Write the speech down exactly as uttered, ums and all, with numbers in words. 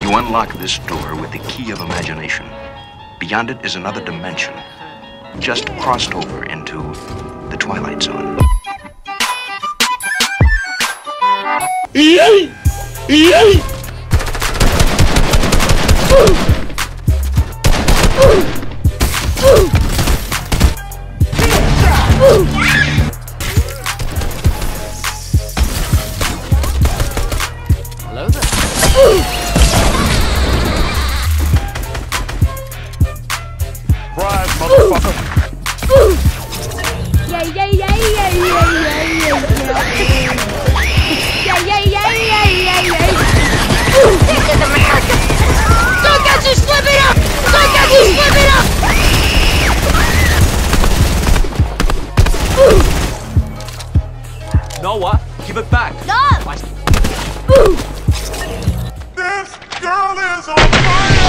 You unlock this door with the key of imagination. Beyond it is another dimension, just crossed over into the Twilight Zone. Yay! Yay! Hello there. Surprise, motherfucker! Yeah, yeah, yeah, yeah, yeah, yeah, yeah, yeah. Yeah, yeah, yeah, yeah, yeah, yeah. This is America! Don't get you slipping up! Don't get you slipping up! Noah, give it back. No! This girl is on fire!